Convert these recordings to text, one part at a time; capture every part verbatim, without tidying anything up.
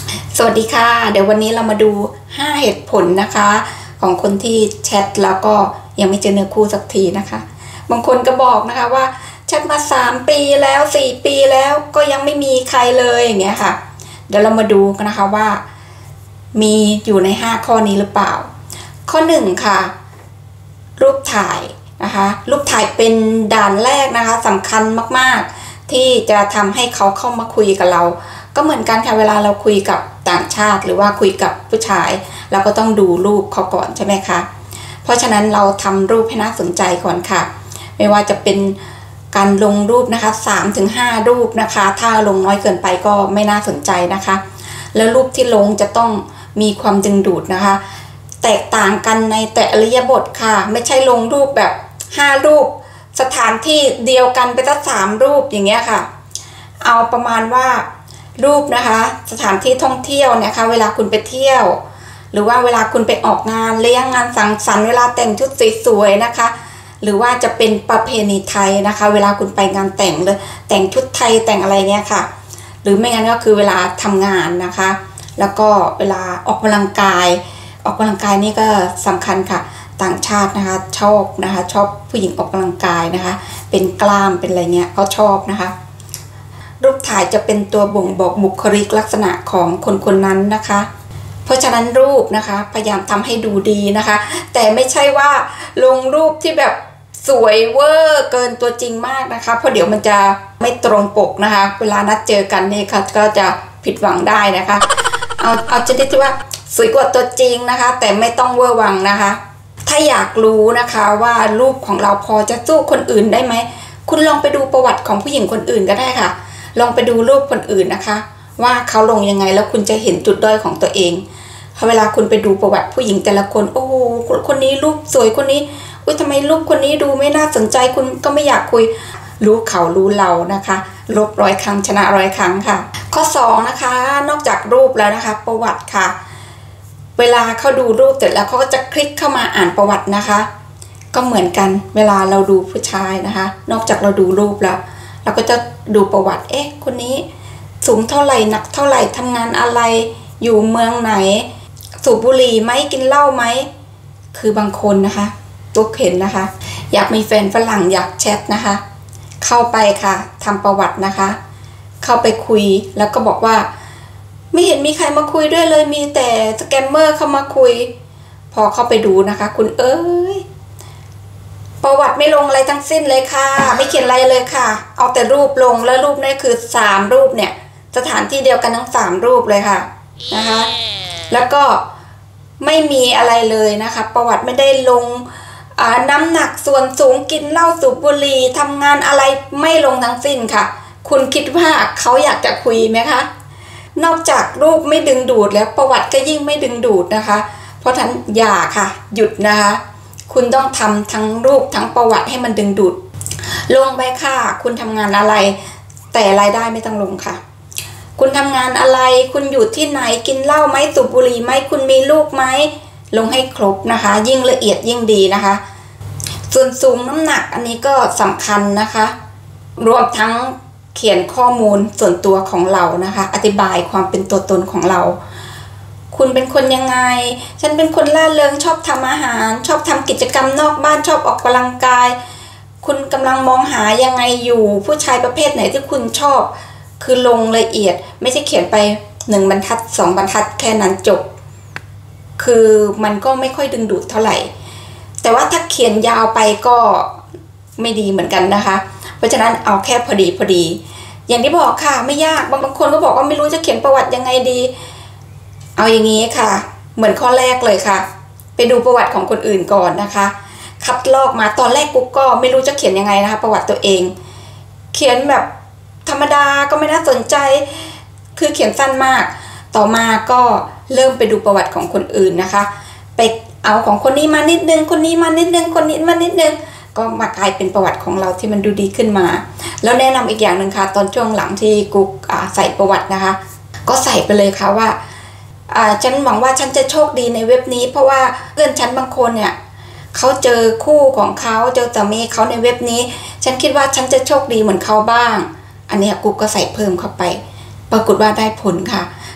สวัสดีค่ะเดี๋ยววันนี้เรามาดูห้าเหตุผลนะคะของคนที่แชทแล้วก็ยังไม่เจอเนื้อคู่สักทีนะคะบางคนก็บอกนะคะว่าแชทมาสามปีแล้วสี่ปีแล้วก็ยังไม่มีใครเลยอย่างเงี้ยค่ะเดี๋ยวเรามาดูกันนะคะว่ามีอยู่ในห้าข้อนี้หรือเปล่าข้อหนึ่งค่ะรูปถ่ายนะคะรูปถ่ายเป็นด่านแรกนะคะสำคัญมากๆที่จะทำให้เขาเข้ามาคุยกับเราก็เหมือนกันค่ะเวลาเราคุยกับต่างชาติหรือว่าคุยกับผู้ชายเราก็ต้องดูรูปเขาก่อนใช่ไหมคะเพราะฉะนั้นเราทำรูปให้น่าสนใจก่อนค่ะไม่ว่าจะเป็นการลงรูปนะคะสามถึงห้ารูปนะคะถ้าลงน้อยเกินไปก็ไม่น่าสนใจนะคะแล้วรูปที่ลงจะต้องมีความดึงดูดนะคะแตกต่างกันในแต่อริยบทค่ะไม่ใช่ลงรูปแบบห้ารูปสถานที่เดียวกันไปสักสามรูปอย่างเงี้ยค่ะเอาประมาณว่ารูปนะคะสถานที่ท่องเที่ยวนะคะเวลาคุณไปเที่ยวหรือว่าเวลาคุณไปออกงานเลี้ยงงานสังสรรค์เวลาแต่งชุดสวยๆนะคะหรือว่าจะเป็นประเพณีไทยนะคะเวลาคุณไปงานแต่งเลยแต่งชุดไทยแต่งอะไรเงี้ยค่ะหรือไม่งั้นก็คือเวลาทำงานนะคะแล้วก็เวลาออกกำลังกายออกกำลังกายนี่ก็สำคัญค่ะต่างชาตินะคะชอบนะคะชอบผู้หญิงออกกำลังกายนะคะเป็นกล้ามเป็นอะไรเงี้ยเขาชอบนะคะรูปถ่ายจะเป็นตัวบ่งบอกบุคลิกลักษณะของคนคนนั้นนะคะเพราะฉะนั้นรูปนะคะพยายามทำให้ดูดีนะคะแต่ไม่ใช่ว่าลงรูปที่แบบสวยเวอร์เกินตัวจริงมากนะคะเพราะเดี๋ยวมันจะไม่ตรงปกนะคะเวลานัดเจอกันนี่ค่ะก็จะผิดหวังได้นะคะเอาเอาชนิดที่ว่าสวยกว่าตัวจริงนะคะแต่ไม่ต้องเวอร์วังนะคะถ้าอยากรู้นะคะว่ารูปของเราพอจะสู้คนอื่นได้ไหมคุณลองไปดูประวัติของผู้หญิงคนอื่นก็ได้ค่ะลองไปดูรูปคนอื่นนะคะว่าเขาลงยังไงแล้วคุณจะเห็นจุดด้อยของตัวเองพอเวลาคุณไปดูประวัติผู้หญิงแต่ละคนโอ้โหคนนี้รูปสวยคนนี้อุ้ยทำไมรูปคนนี้ดูไม่น่าสนใจคุณก็ไม่อยากคุยรู้เขารู้เรานะคะลบร้อยครั้งชนะร้อยครั้งค่ะข้อสองนะคะนอกจากรูปแล้วนะคะประวัติค่ะเวลาเขาดูรูปเสร็จแล้วเขาก็จะคลิกเข้ามาอ่านประวัตินะคะก็เหมือนกันเวลาเราดูผู้ชายนะคะนอกจากเราดูรูปแล้วเราก็จะดูประวัติเอ๊ะคนนี้สูงเท่าไหร่หนักเท่าไหร่ทำงานอะไรอยู่เมืองไหนสูบบุหรี่ไหมกินเหล้าไหมคือบางคนนะคะตุ๊กเห็นนะคะอยากมีแฟนฝรั่งอยากแชทนะคะเข้าไปค่ะทำประวัตินะคะเข้าไปคุยแล้วก็บอกว่าไม่เห็นมีใครมาคุยด้วยเลยมีแต่สแกมเมอร์เข้ามาคุยพอเข้าไปดูนะคะคุณเอ้ยประวัติไม่ลงอะไรทั้งสิ้นเลยค่ะไม่เขียนอะไรเลยค่ะเอาแต่รูปลงแล้วรูปนี่คือสามรูปเนี่ยสถานที่เดียวกันทั้งสามรูปเลยค่ะนะคะแล้วก็ไม่มีอะไรเลยนะคะประวัติไม่ได้ลงน้ำหนักส่วนสูงกินเหล้าสูบบุหรี่ทำงานอะไรไม่ลงทั้งสิ้นค่ะคุณคิดว่าเขาอยากจะคุยไหมคะนอกจากรูปไม่ดึงดูดแล้วประวัติก็ยิ่งไม่ดึงดูดนะคะเพราะฉะนั้นอย่าค่ะหยุดนะคะคุณต้องทำทั้งรูปทั้งประวัติให้มันดึงดูดลงไปค่ะคุณทำงานอะไรแต่รายได้ไม่ต้องลงค่ะคุณทำงานอะไรคุณอยู่ที่ไหนกินเหล้าไหมสูบบุหรี่ไหมคุณมีลูกไหมลงให้ครบนะคะยิ่งละเอียดยิ่งดีนะคะส่วนสูงน้ำหนักอันนี้ก็สำคัญนะคะรวมทั้งเขียนข้อมูลส่วนตัวของเรานะคะอธิบายความเป็นตัวตนของเราคุณเป็นคนยังไงฉันเป็นคนล่าเริงชอบทำอาหารชอบทำกิจกรรมนอกบ้านชอบออกกำลังกายคุณกำลังมองหายังไงอยู่ผู้ชายประเภทไหนที่คุณชอบคือลงละเอียดไม่ใช่เขียนไปหนึ่งบรรทัดสองบรรทัดแค่นั้นจบคือมันก็ไม่ค่อยดึงดูดเท่าไหร่แต่ว่าถ้าเขียนยาวไปก็ไม่ดีเหมือนกันนะคะเพราะฉะนั้นเอาแค่พอดีพอดีอย่างที่บอกค่ะไม่ยากบางบางคนก็บอกว่าไม่รู้จะเขียนประวัติยังไงดีเอาอย่างนี้ค่ะเหมือนข้อแรกเลยค่ะไปดูประวัติของคนอื่นก่อนนะคะคัดลอกมาตอนแรกกุ๊กก็ไม่รู้จะเขียนยังไงนะคะประวัติตัวเองเขียนแบบธรรมดาก็ไม่น่าสนใจคือเขียนสั้นมากต่อมาก็เริ่มไปดูประวัติของคนอื่นนะคะไปเอาของคนนี้มานิดนึงคนนี้มานิดนึงคนนี้มานิดนึงก็มากลายเป็นประวัติของเราที่มันดูดีขึ้นมาแล้วแนะนำอีกอย่างหนึ่งค่ะตอนช่วงหลังที่กุ๊กใส่ประวัตินะคะก็ใส่ไปเลยค่ะว่าฉันหวังว่าฉันจะโชคดีในเว็บนี้เพราะว่าเพื่อนฉันบางคนเนี่ยเขาเจอคู่ของเขาเจอสามีเขาในเว็บนี้ฉันคิดว่าฉันจะโชคดีเหมือนเขาบ้างอันนี้กุ๊กก็ใส่เพิ่มเข้าไปปรากฏว่าได้ผลค่ะ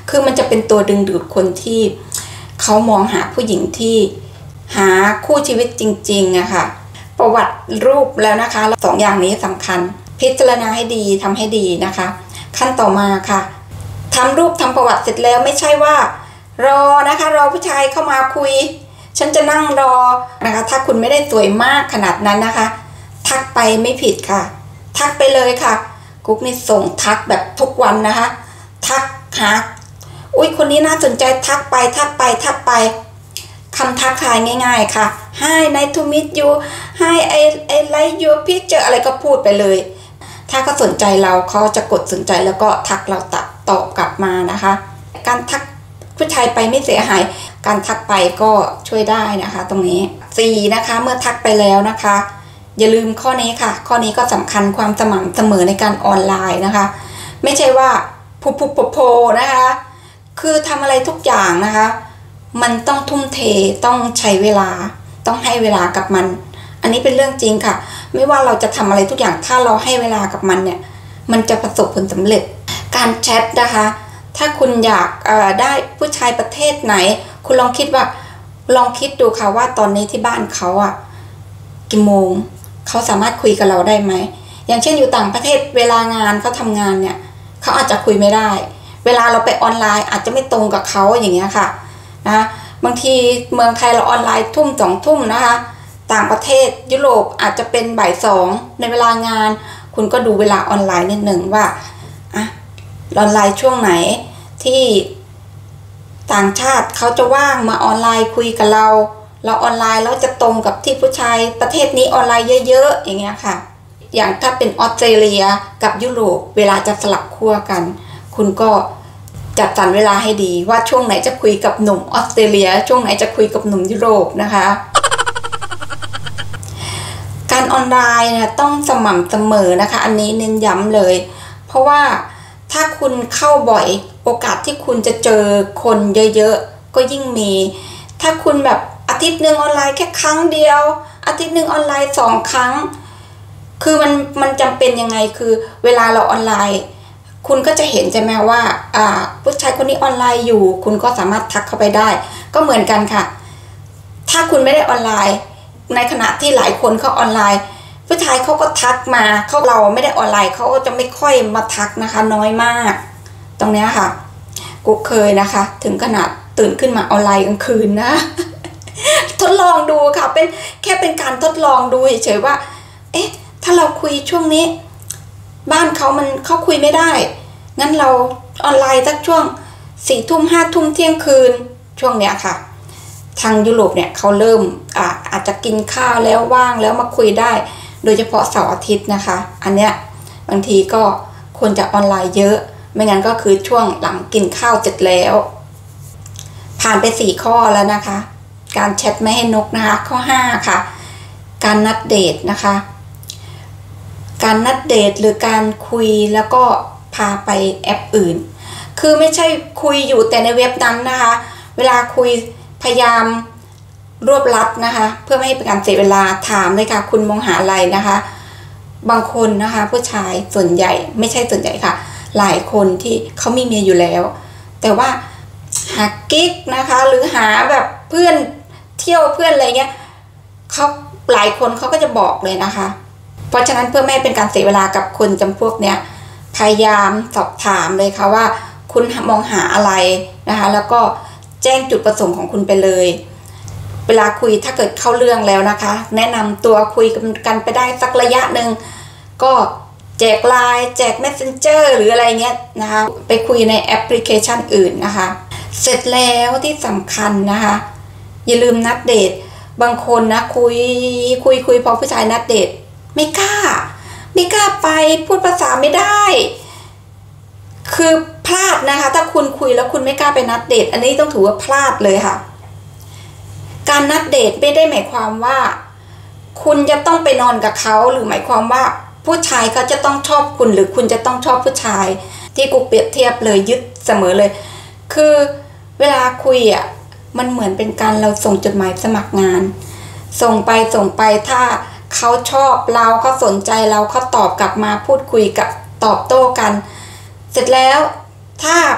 คือมันจะเป็นตัวดึงดูดคนที่เขามองหาผู้หญิงที่หาคู่ชีวิตจริงๆอะค่ะประวัติรูปแล้วนะคะสองอย่างนี้สำคัญพิจารณาให้ดีทำให้ดีนะคะขั้นต่อมาค่ะทำรูปทำประวัติเสร็จแล้วไม่ใช่ว่ารอนะคะรอผู้ชายเข้ามาคุยฉันจะนั่งรอนะคะถ้าคุณไม่ได้สวยมากขนาดนั้นนะคะทักไปไม่ผิดค่ะทักไปเลยค่ะกุ๊กนี่ส่งทักแบบทุกวันนะคะทักหาอุ้ยคนนี้น่าสนใจทักไปทักไปทักไปคำทักทายง่ายๆค่ะ Hi nice to meet you Hi I I like your picture อะไรก็พูดไปเลยถ้าเขาสนใจเราเขาจะกดสนใจแล้วก็ทักเราตอบตอบกลับมานะคะการทักผู้ชายไปไม่เสียหายการทักไปก็ช่วยได้นะคะตรงนี้สี่นะคะเมื่อทักไปแล้วนะคะอย่าลืมข้อนี้ค่ะข้อนี้ก็สำคัญความสม่ำเสมอในการออนไลน์นะคะไม่ใช่ว่าพุบพุบโผโผนะคะคือทำอะไรทุกอย่างนะคะมันต้องทุ่มเทต้องใช้เวลาต้องให้เวลากับมันอันนี้เป็นเรื่องจริงค่ะไม่ว่าเราจะทำอะไรทุกอย่างถ้าเราให้เวลากับมันเนี่ยมันจะประสบผลสำเร็จการแชทนะคะถ้าคุณอยากเอ่อได้ผู้ชายประเทศไหนคุณลองคิดว่าลองคิดดูค่ะว่าตอนนี้ที่บ้านเขาอะกี่โมงเขาสามารถคุยกับเราได้ไหมอย่างเช่นอยู่ต่างประเทศเวลางานเขาทำงานเนี่ยเขาอาจจะคุยไม่ได้เวลาเราไปออนไลน์อาจจะไม่ตรงกับเขาอย่างเงี้ยค่ะนะบางทีเมืองไทยเราออนไลน์ทุ่มสองทุ่มนะคะต่างประเทศยุโรปอาจจะเป็นบ่ายสองในเวลางานคุณก็ดูเวลาออนไลน์นิดหนึ่งว่าอ่ะออนไลน์ช่วงไหนที่ต่างชาติเขาจะว่างมาออนไลน์คุยกับเราเราออนไลน์แล้วจะตรงกับที่ผู้ชายประเทศนี้ออนไลน์เยอะๆอย่างเงี้ยค่ะอย่างถ้าเป็นออสเตรเลียกับยุโรปเวลาจะสลับขั้วกันคุณก็จัดสรรเวลาให้ดีว่าช่วงไหนจะคุยกับหนุ่มออสเตรเลียช่วงไหนจะคุยกับหนุ่มยุโรปนะคะการออนไลน์นะต้องสม่ำเสมอนะคะอันนี้เน้นย้ำเลยเพราะว่าถ้าคุณเข้าบ่อยโอกาสที่คุณจะเจอคนเยอะๆก็ยิ่งมีถ้าคุณแบบอาทิตย์หนึ่งออนไลน์แค่ครั้งเดียวอาทิตย์หนึ่งออนไลน์สองครั้งคือมันมันจำเป็นยังไงคือเวลาเราออนไลน์คุณก็จะเห็นใช่ไหมว่าอ่าผู้ชายคนนี้ออนไลน์อยู่คุณก็สามารถทักเข้าไปได้ก็เหมือนกันค่ะถ้าคุณไม่ได้ออนไลน์ในขณะที่หลายคนเขาออนไลน์ผู้ชายเขาก็ทักมาเขาเราไม่ได้ออนไลน์เขาจะไม่ค่อยมาทักนะคะน้อยมากตรงนี้ค่ะกูเคยนะคะถึงขนาดตื่นขึ้นมาออนไลน์กลางคืนนะ ทดลองดูค่ะเป็นแค่เป็นการทดลองดูเฉยๆว่าเอ๊ะถ้าเราคุยช่วงนี้บ้านเขามันเขาคุยไม่ได้งั้นเราออนไลน์สักช่วงสี่ทุ่มห้าทุ่มเที่ยงคืนช่วงเนี้ยค่ะทางยุโรปเนี่ยเขาเริ่มอ่าอาจจะกินข้าวแล้วว่างแล้วมาคุยได้โดยเฉพาะเสาร์อาทิตย์นะคะอันเนี้ยบางทีก็ควรจะออนไลน์เยอะไม่งั้นก็คือช่วงหลังกินข้าวเสร็จแล้วผ่านไปสี่ข้อแล้วนะคะการแชทไม่ให้นกนะคะข้อห้าค่ะการนัดเดทนะคะการนัดเดทหรือการคุยแล้วก็พาไปแอปอื่นคือไม่ใช่คุยอยู่แต่ในเว็บนั้นนะคะเวลาคุยพยายามรวบรัดนะคะเพื่อไม่ให้เป็นการเสียเวลาถามเลยค่ะคุณมองหาอะไรนะคะบางคนนะคะผู้ชายส่วนใหญ่ไม่ใช่ส่วนใหญ่ค่ะหลายคนที่เขามีเมียอยู่แล้วแต่ว่าหากิ๊กนะคะหรือหาแบบเพื่อนเที่ยวเพื่อนอะไรเงี้ยเขาหลายคนเขาก็จะบอกเลยนะคะเพราะฉะนั้นเพื่อไม่ให้เป็นการเสียเวลากับคนจำพวกเนี้ยพยายามสอบถามเลยค่ะว่าคุณมองหาอะไรนะคะแล้วก็แจ้งจุดประสงค์ของคุณไปเลยเวลาคุยถ้าเกิดเข้าเรื่องแล้วนะคะแนะนำตัวคุยกันไปได้สักระยะหนึ่งก็แจกไลน์แจก Messenger หรืออะไรเงี้ยนะคะไปคุยในแอปพลิเคชันอื่นนะคะเสร็จแล้วที่สำคัญนะคะอย่าลืมนัดเดทบางคนนะคุยคุยคุยพอผู้ชายนัดเดทไม่กล้าไม่กล้าไปพูดภาษาไม่ได้คือพลาดนะคะถ้าคุณคุยแล้วคุณไม่กล้าไปนัดเดทอันนี้ต้องถือว่าพลาดเลยค่ะการนัดเดทไม่ได้หมายความว่าคุณจะต้องไปนอนกับเขาหรือหมายความว่าผู้ชายเขาจะต้องชอบคุณหรือคุณจะต้องชอบผู้ชายที่กูเปรียบเทียบเลยยึดเสมอเลยคือเวลาคุยอ่ะมันเหมือนเป็นการเราส่งจดหมายสมัครงานส่งไปส่งไปถ้าเขาชอบเราเขาสนใจเราเขาตอบกลับมาพูดคุยกับตอบโต้กันเสร็จแล้วถ้า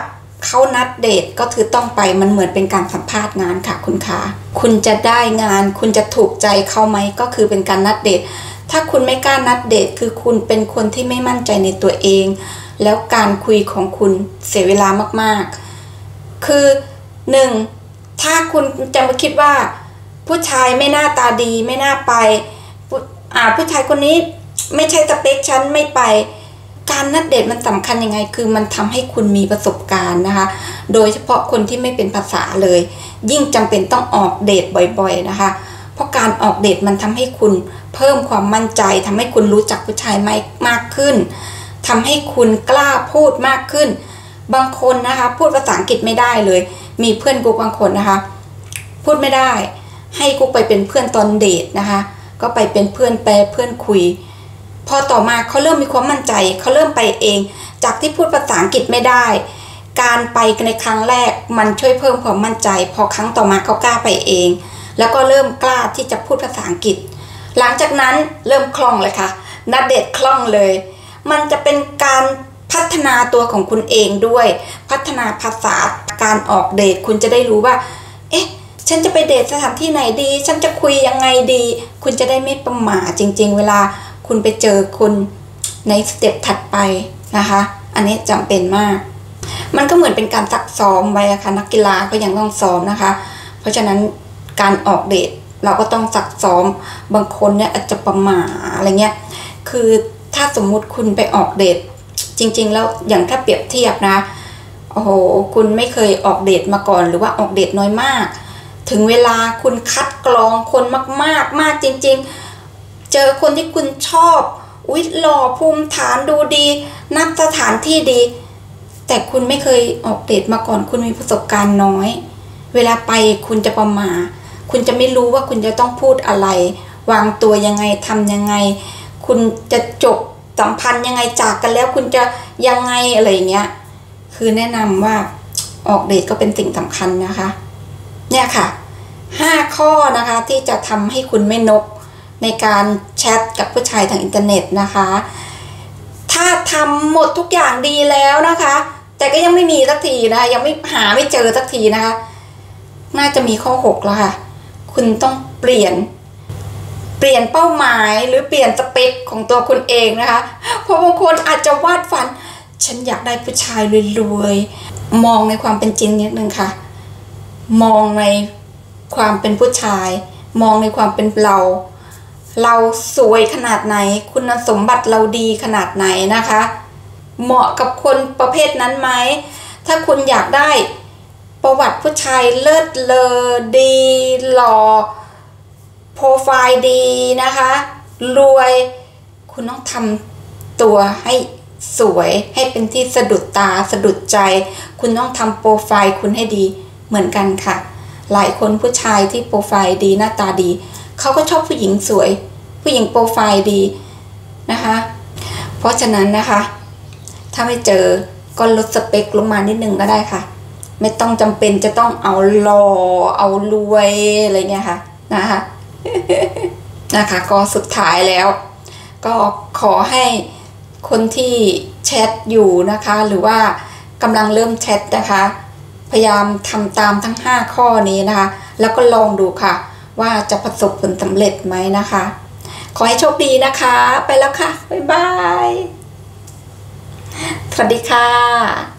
เขานัดเดทก็คือต้องไปมันเหมือนเป็นการสัมภาษณ์งานค่ะคุณคะคุณจะได้งานคุณจะถูกใจเขาไหมก็คือเป็นการนัดเดทถ้าคุณไม่กล้านัดเดทคือคุณเป็นคนที่ไม่มั่นใจในตัวเองแล้วการคุยของคุณเสียเวลามากๆคือหนึ่งถ้าคุณจะมาคิดว่าผู้ชายไม่น่าตาดีไม่น่าไปอ่าผู้ชายคนนี้ไม่ใช่สเปคฉันไม่ไปการนัดเดทมันสำคัญยังไงคือมันทำให้คุณมีประสบการณ์นะคะโดยเฉพาะคนที่ไม่เป็นภาษาเลยยิ่งจำเป็นต้องออกเดทบ่อยๆนะคะเพราะการออกเดทมันทำให้คุณเพิ่มความมั่นใจทำให้คุณรู้จักผู้ชายมากขึ้นทำให้คุณกล้าพูดมากขึ้นบางคนนะคะพูดภาษาอังกฤษไม่ได้เลยมีเพื่อนกุ๊กบางคนนะคะพูดไม่ได้ให้กุ๊กไปเป็นเพื่อนตอนเดทนะคะก็ไปเป็นเพื่อนแปลเพื่อนคุยพอต่อมาเขาเริ่มมีความมั่นใจเขาเริ่มไปเองจากที่พูดภาษาอังกฤษไม่ได้การไปในครั้งแรกมันช่วยเพิ่มความมั่นใจพอครั้งต่อมาเขากล้าไปเองแล้วก็เริ่มกล้าที่จะพูดภาษาอังกฤษหลังจากนั้นเริ่มคล่องเลยค่ะนัดเดทคล่องเลยมันจะเป็นการพัฒนาตัวของคุณเองด้วยพัฒนาภาษาการออกเดทคุณจะได้รู้ว่าเอ๊ะฉันจะไปเดทสถานที่ไหนดีฉันจะคุยยังไงดีคุณจะได้ไม่ประหม่าจริงๆเวลาคุณไปเจอคนในสเต็ปถัดไปนะคะอันนี้จำเป็นมากมันก็เหมือนเป็นการซักซ้อมไว้ค่ะนักกีฬาก็ยังต้องซ้อมนะคะเพราะฉะนั้นการออกเดทเราก็ต้องซักซ้อมบางคนเนี่ยอาจจะประหม่าอะไรเงี้ยคือถ้าสมมุติคุณไปออกเดทจริงๆแล้วอย่างถ้าเปรียบเทียบนะโอ้โหคุณไม่เคยออกเดทมาก่อนหรือว่าออกเดทน้อยมากถึงเวลาคุณคัดกรองคนมากๆมากจริงๆเจอคนที่คุณชอบอุ๊ยหล่อภูมิฐานดูดีนัดสถานที่ดีแต่คุณไม่เคยออกเดทมาก่อนคุณมีประสบการณ์น้อยเวลาไปคุณจะประหม่าคุณจะไม่รู้ว่าคุณจะต้องพูดอะไรวางตัวยังไงทำยังไงคุณจะจบสัมพันธ์ยังไงจากกันแล้วคุณจะยังไงอะไรเงี้ยคือแนะนำว่าออกเดทก็เป็นสิ่งสำคัญนะคะเนี่ยค่ะห้าข้อนะคะที่จะทำให้คุณไม่นกในการแชทกับผู้ชายทางอินเทอร์เน็ตนะคะถ้าทำหมดทุกอย่างดีแล้วนะคะแต่ก็ยังไม่มีสักทีนะคะยังไม่หาไม่เจอสักทีนะคะน่าจะมีข้อหกแล้วค่ะคุณต้องเปลี่ยนเปลี่ยนเป้าหมายหรือเปลี่ยนสเปคของตัวคุณเองนะคะเพราะบางคนอาจจะวาดฝันฉันอยากได้ผู้ชายรวยๆมองในความเป็นจริงนิดนึงค่ะมองในความเป็นผู้ชายมองในความเป็นเราเราสวยขนาดไหนคุณสมบัติเราดีขนาดไหนนะคะเหมาะกับคนประเภทนั้นไหมถ้าคุณอยากได้ประวัติผู้ชายเลิศเลอดีหล่อโปรไฟล์ดีนะคะรวยคุณต้องทำตัวให้สวยให้เป็นที่สะดุดตาสะดุดใจคุณต้องทำโปรไฟล์คุณให้ดีเหมือนกันค่ะหลายคนผู้ชายที่โปรไฟล์ดีหน้าตาดีเขาก็ชอบผู้หญิงสวยผู้หญิงโปรไฟล์ดีนะคะเพราะฉะนั้นนะคะถ้าไม่เจอก็ลดสเปคลงมานิดนึงก็ได้ค่ะไม่ต้องจำเป็นจะต้องเอาหล่อเอารวยอะไรเงี้ยค่ะนะคะนะคะก็สุดท้ายแล้วก็ขอให้คนที่แชทอยู่นะคะหรือว่ากำลังเริ่มแชทนะคะพยายามทำตามทั้งห้าข้อนี้นะคะแล้วก็ลองดูค่ะว่าจะประสบผลสำเร็จไหมนะคะขอให้โชคดีนะคะไปแล้วค่ะบ๊ายบายสวัสดีค่ะ